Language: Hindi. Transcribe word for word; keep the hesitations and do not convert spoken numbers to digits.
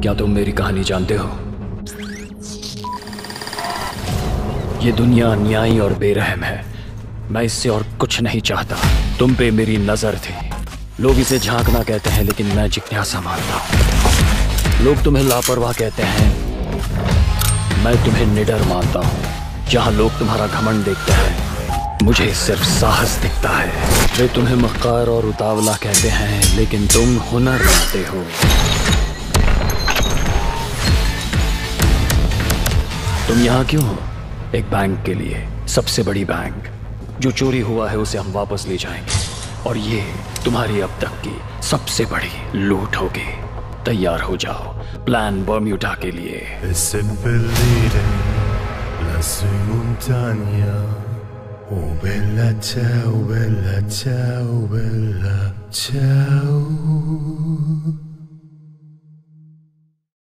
क्या तुम मेरी कहानी जानते हो? ये दुनिया अन्यायी और बेरहम है। मैं इससे और कुछ नहीं चाहता। तुम पे मेरी नजर थी। लोग इसे झांकना कहते हैं, लेकिन मैं जिज्ञासा मानता हूँ। लोग तुम्हें लापरवाह कहते हैं, मैं तुम्हें निडर मानता हूँ। जहाँ लोग तुम्हारा घमंड देखते हैं, मुझे सिर्फ साहस दिखता है। वे तुम्हें मक्कार और उतावला कहते हैं, लेकिन तुम हुनर रखते हो। तुम यहाँ क्यों हो? एक बैंक के लिए, सबसे बड़ी बैंक। जो चोरी हुआ है उसे हम वापस ले जाएंगे, और ये तुम्हारी अब तक की सबसे बड़ी लूट होगी। तैयार हो जाओ प्लान बर्म्यूडा के लिए। E seppellire lassù in montagna. Oh bella ciao, bella ciao, bella ciao.